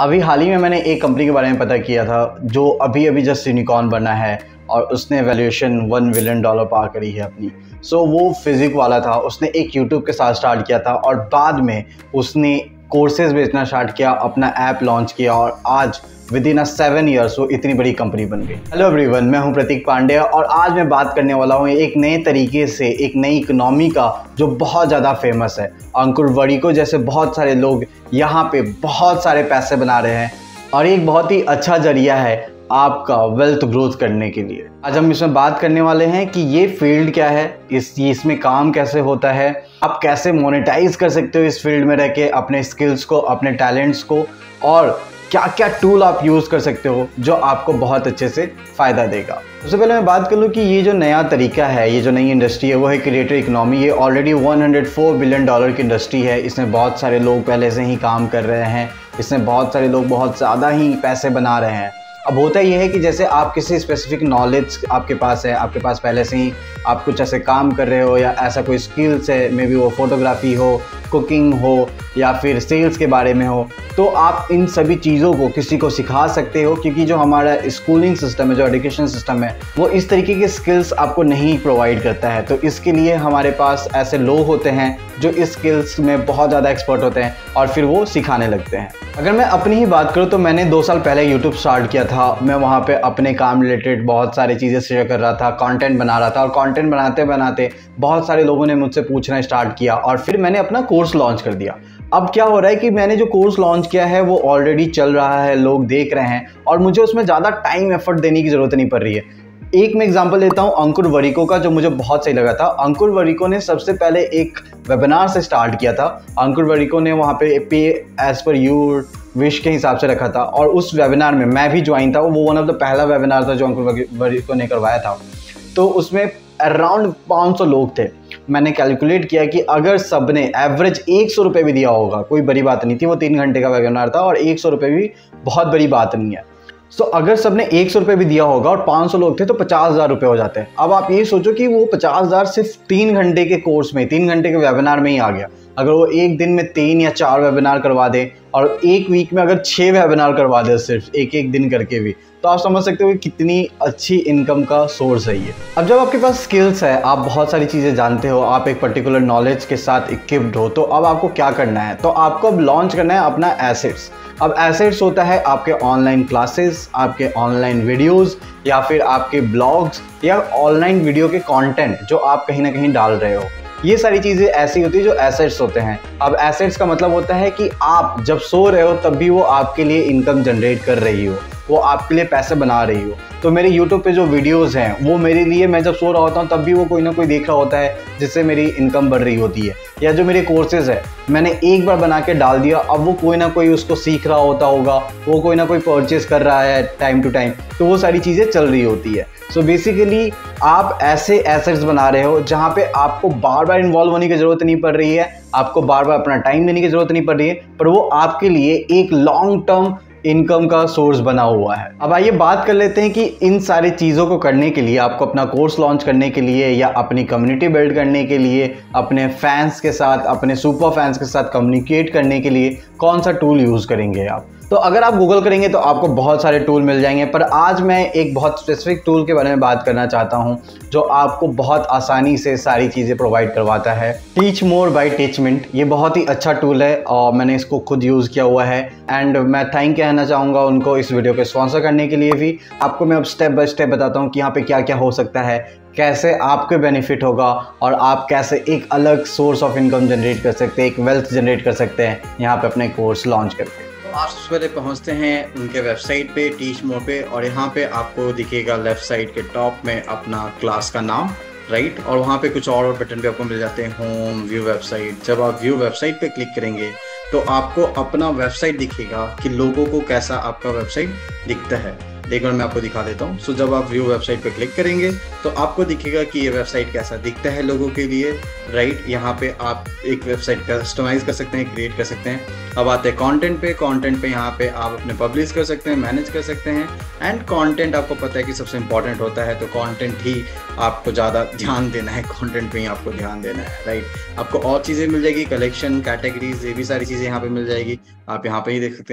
अभी हाल ही में मैंने एक कंपनी के बारे में पता किया था जो अभी अभी जस्ट यूनिकॉर्न बना है और उसने वैल्यूएशन $1 बिलियन पार करी है अपनी। वो फिजिक वाला था, उसने एक यूट्यूब के साथ स्टार्ट किया था और बाद में उसने कोर्सेज बेचना स्टार्ट किया, अपना ऐप लॉन्च किया और आज विद इन 7 ईयर्स वो इतनी बड़ी कंपनी बन गई। हेलो एवरीवन, मैं हूं प्रतीक पांडे और आज मैं बात करने वाला हूं एक नए तरीके से, एक नई इकोनॉमी का जो बहुत ज़्यादा फेमस है। अंकुर वरीको जैसे बहुत सारे लोग यहाँ पे बहुत सारे पैसे बना रहे हैं और एक बहुत ही अच्छा जरिया है आपका वेल्थ ग्रोथ करने के लिए। आज हम इसमें बात करने वाले हैं कि ये फील्ड क्या है, इसमें काम कैसे होता है, आप कैसे मोनेटाइज कर सकते हो इस फील्ड में रह के अपने स्किल्स को, अपने टैलेंट्स को, और क्या क्या टूल आप यूज़ कर सकते हो जो आपको बहुत अच्छे से फ़ायदा देगा। सबसे पहले मैं बात कर लूँ कि ये जो नया तरीका है, ये जो नई इंडस्ट्री है वो है क्रिएटर इकोनॉमी। ये ऑलरेडी $104 बिलियन की इंडस्ट्री है। इसमें बहुत सारे लोग पहले से ही काम कर रहे हैं, इसमें बहुत सारे लोग बहुत ज़्यादा ही पैसे बना रहे हैं। अब होता ये है कि जैसे आप किसी स्पेसिफिक नॉलेज आपके पास है, आपके पास पहले से ही आप कुछ ऐसे काम कर रहे हो या ऐसा कोई स्किल्स है, मे बी वो फोटोग्राफी हो, कुकिंग हो या फिर सेल्स के बारे में हो, तो आप इन सभी चीज़ों को किसी को सिखा सकते हो। क्योंकि जो हमारा स्कूलिंग सिस्टम है, जो एजुकेशन सिस्टम है, वो इस तरीके के स्किल्स आपको नहीं प्रोवाइड करता है। तो इसके लिए हमारे पास ऐसे लोग होते हैं जो इस स्किल्स में बहुत ज़्यादा एक्सपर्ट होते हैं और फिर वो सिखाने लगते हैं। अगर मैं अपनी ही बात करूँ तो मैंने 2 साल पहले यूट्यूब स्टार्ट किया था। मैं वहाँ पे अपने काम रिलेटेड बहुत सारी चीज़ें शेयर कर रहा था, कंटेंट बना रहा था और कंटेंट बनाते बनाते बहुत सारे लोगों ने मुझसे पूछना स्टार्ट किया और फिर मैंने अपना कोर्स लॉन्च कर दिया। अब क्या हो रहा है कि मैंने जो कोर्स लॉन्च किया है वो ऑलरेडी चल रहा है, लोग देख रहे हैं और मुझे उसमें ज़्यादा टाइम एफर्ट देने की ज़रूरत नहीं पड़ रही है। एक मैं एग्जांपल देता हूँ अंकुर वरीको का, जो मुझे बहुत सही लगा था। अंकुर वरीको ने सबसे पहले एक वेबिनार से स्टार्ट किया था। अंकुर वरीको ने वहाँ पे एज पर योर विश के हिसाब से रखा था और उस वेबिनार में मैं भी ज्वाइन था। वो वन ऑफ द पहला वेबिनार था जो अंकुर वरीको ने करवाया था। तो उसमें अराउंड 500 लोग थे। मैंने कैलकुलेट किया कि अगर सब ने एवरेज 100 रुपये भी दिया होगा, कोई बड़ी बात नहीं थी, वो 3 घंटे का वेबिनार था और 100 रुपये भी बहुत बड़ी बात नहीं है। अगर सबने 100 रुपये भी दिया होगा और 500 लोग थे तो 50,000 रुपये हो जाते हैं। अब आप ये सोचो कि वो 50,000 सिर्फ 3 घंटे के कोर्स में, 3 घंटे के वेबिनार में ही आ गया। अगर वो एक दिन में 3 या 4 वेबिनार करवा दे और एक वीक में अगर 6 वेबिनार करवा दे सिर्फ एक दिन करके भी, तो आप समझ सकते हो कि कितनी अच्छी इनकम का सोर्स है ये। अब जब आपके पास स्किल्स है, आप बहुत सारी चीज़ें जानते हो, आप एक पर्टिकुलर नॉलेज के साथ इक्विप्ड हो, तो अब आपको क्या करना है? तो आपको अब लॉन्च करना है अपना एसेट्स। अब एसेट्स होता है आपके ऑनलाइन क्लासेस, आपके ऑनलाइन वीडियोस या फिर आपके ब्लॉग्स या ऑनलाइन वीडियो के कंटेंट जो आप कहीं ना कहीं डाल रहे हो। ये सारी चीज़ें ऐसी होती है जो एसेट्स होते हैं। अब एसेट्स का मतलब होता है कि आप जब सो रहे हो तब भी वो आपके लिए इनकम जनरेट कर रही हो, वो आपके लिए पैसे बना रही हो। तो मेरे YouTube पे जो वीडियोस हैं वो मेरे लिए, मैं जब सो रहा होता हूँ तब भी वो कोई ना कोई देख रहा होता है जिससे मेरी इनकम बढ़ रही होती है। या जो मेरे कोर्सेज है, मैंने एक बार बना के डाल दिया, अब वो कोई ना कोई उसको सीख रहा होता होगा, वो कोई ना कोई परचेज कर रहा है टाइम टू टाइम, तो वो सारी चीज़ें चल रही होती है। सो बेसिकली आप ऐसे एसेट्स बना रहे हो जहाँ पे आपको बार बार इन्वॉल्व होने की ज़रूरत नहीं पड़ रही है, आपको बार बार अपना टाइम देने की ज़रूरत नहीं पड़ रही है, पर वो आपके लिए एक लॉन्ग टर्म इनकम का सोर्स बना हुआ है। अब आइए बात कर लेते हैं कि इन सारी चीज़ों को करने के लिए, आपको अपना कोर्स लॉन्च करने के लिए या अपनी कम्युनिटी बिल्ड करने के लिए, अपने फैंस के साथ, अपने सुपर फैंस के साथ कम्युनिकेट करने के लिए कौन सा टूल यूज़ करेंगे आप। तो अगर आप गूगल करेंगे तो आपको बहुत सारे टूल मिल जाएंगे, पर आज मैं एक बहुत स्पेसिफिक टूल के बारे में बात करना चाहता हूं जो आपको बहुत आसानी से सारी चीज़ें प्रोवाइड करवाता है। Teach more by Teachmint. ये बहुत ही अच्छा टूल है और मैंने इसको खुद यूज़ किया हुआ है एंड मैं थैंक कहना चाहूँगा उनको इस वीडियो को स्पॉन्सर करने के लिए भी। आपको मैं अब स्टेप बाय स्टेप बताता हूँ कि यहाँ पे क्या क्या हो सकता है, कैसे आपके बेनिफिट होगा और आप कैसे एक अलग सोर्स ऑफ इनकम जनरेट कर सकते हैं, एक वेल्थ जनरेट कर सकते हैं यहाँ पे अपने कोर्स लॉन्च करके। आप सबसे पहले पहुंचते हैं उनके वेबसाइट पे, टीच मोर पे, और यहाँ पे आपको दिखेगा लेफ्ट साइड के टॉप में अपना क्लास का नाम, राइट। और वहाँ पे कुछ और बटन भी आपको मिल जाते हैं, होम, व्यू वेबसाइट। जब आप व्यू वेबसाइट पे क्लिक करेंगे तो आपको अपना वेबसाइट दिखेगा कि लोगों को कैसा आपका वेबसाइट दिखता है। एक बार मैं आपको दिखा देता हूँ। सो जब आप व्यू वेबसाइट पे क्लिक करेंगे तो आपको दिखेगा कि ये वेबसाइट कैसा दिखता है लोगों के लिए, राइट। यहाँ पे आप एक वेबसाइट कस्टमाइज कर सकते हैं, क्रिएट कर सकते हैं। अब आते हैं कंटेंट पे। कंटेंट पे यहाँ पे आप अपने पब्लिश कर सकते हैं, मैनेज कर सकते हैं। एंड कंटेंट आपको पता है कि सबसे इंपॉर्टेंट होता है, तो कंटेंट ही आपको ज़्यादा ध्यान देना है, कंटेंट पे ही आपको ध्यान देना है, राइट। आपको और चीज़ें मिल जाएगी, कलेक्शन, कैटेगरीज, ये भी सारी चीज़ें यहाँ पे मिल जाएगी, आप यहाँ पे ही देख सकते हैं।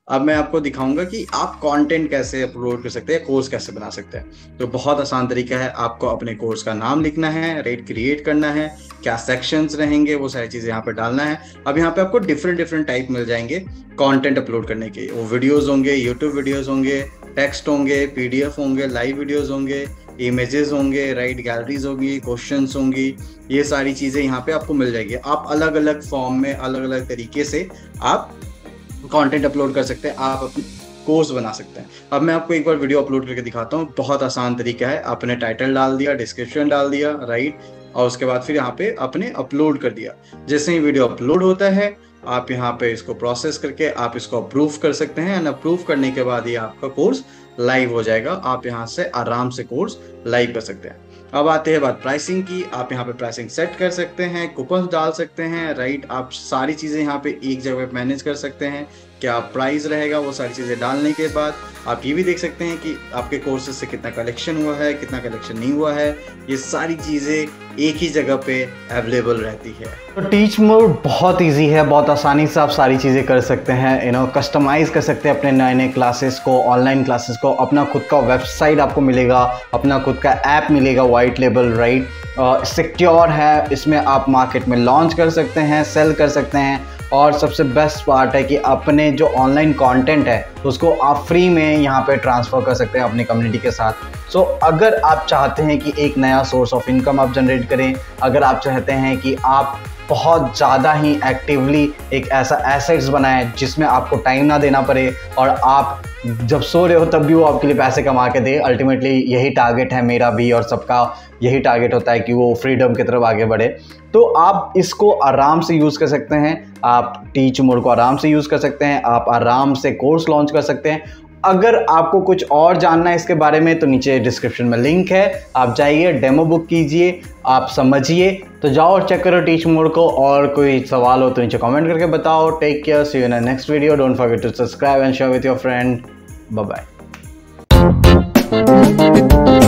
अब मैं आपको दिखाऊंगा कि आप कंटेंट कैसे अपलोड कर सकते हैं, कोर्स कैसे बना सकते हैं। तो बहुत आसान तरीका है, आपको अपने कोर्स का नाम लिखना है, राइट, क्रिएट करना है, क्या सेक्शंस रहेंगे वो सारी चीजें यहाँ पे डालना है। अब यहाँ पे आपको डिफरेंट टाइप मिल जाएंगे कंटेंट अपलोड करने के। वो वीडियोस होंगे, यूट्यूब वीडियोस होंगे, टेक्स्ट होंगे, पीडीएफ होंगे, लाइव वीडियोस होंगे, इमेजेस होंगे, राइट, गैलरीज होगी, क्वेश्चंस होंगी, ये सारी चीजें यहाँ पे आपको मिल जाएगी। आप अलग अलग फॉर्म में, अलग अलग तरीके से आप कंटेंट अपलोड कर सकते हैं, आप अपनी कोर्स बना सकते हैं। अब मैं आपको एक बार वीडियो अपलोड करके दिखाता हूँ। बहुत आसान तरीका है, आपने टाइटल डाल दिया, डिस्क्रिप्शन डाल दिया, राइट, और उसके बाद फिर यहाँ पे आपने अपलोड कर दिया। जैसे ही वीडियो अपलोड होता है, आप यहाँ पे इसको प्रोसेस करके आप इसको अप्रूव कर सकते हैं, एंड अप्रूव करने के बाद ये आपका कोर्स लाइव हो जाएगा। आप यहाँ से आराम से कोर्स लाइव कर सकते हैं। अब आते हैं बात प्राइसिंग की। आप यहाँ पे प्राइसिंग सेट कर सकते हैं, कूपन डाल सकते हैं, राइट, आप सारी चीजें यहाँ पे एक जगह पे मैनेज कर सकते हैं। क्या प्राइस रहेगा, वो सारी चीजें डालने के बाद आप ये भी देख सकते हैं कि आपके कोर्सेज से कितना कलेक्शन हुआ है, कितना कलेक्शन नहीं हुआ है। ये सारी चीजें एक ही जगह पे अवेलेबल रहती है। तो टीच मोर बहुत इजी है, बहुत आसानी से आप सारी चीज़ें कर सकते हैं, कस्टमाइज़ कर सकते हैं अपने नए नए क्लासेस को, ऑनलाइन क्लासेस को। अपना खुद का वेबसाइट आपको मिलेगा, अपना खुद का ऐप मिलेगा वाइट लेबल, राइट, सिक्योर है। इसमें आप मार्केट में लॉन्च कर सकते हैं, सेल कर सकते हैं, और सबसे बेस्ट पार्ट है कि अपने जो ऑनलाइन कंटेंट है उसको आप फ्री में यहाँ पे ट्रांसफ़र कर सकते हैं अपनी कम्युनिटी के साथ। सो अगर आप चाहते हैं कि एक नया सोर्स ऑफ इनकम आप जनरेट करें, अगर आप चाहते हैं कि आप बहुत ज़्यादा ही एक्टिवली एक ऐसा एसेट्स बनाएं जिसमें आपको टाइम ना देना पड़े और आप जब सो रहे हो तब भी वो आपके लिए पैसे कमा के दे, अल्टीमेटली यही टारगेट है मेरा भी और सबका यही टारगेट होता है कि वो फ्रीडम की तरफ आगे बढ़े, तो आप इसको आराम से यूज़ कर सकते हैं। आप टीच मोर को आराम से यूज़ कर सकते हैं, आप आराम से कोर्स लॉन्च कर सकते हैं। अगर आपको कुछ और जानना है इसके बारे में तो नीचे डिस्क्रिप्शन में लिंक है, आप जाइए, डेमो बुक कीजिए, आप समझिए। तो जाओ और चेक करो टीच मोर को, और कोई सवाल हो तो नीचे कमेंट करके बताओ। Take care, see you in next video, don't forget to subscribe and share with your friend. Bye bye.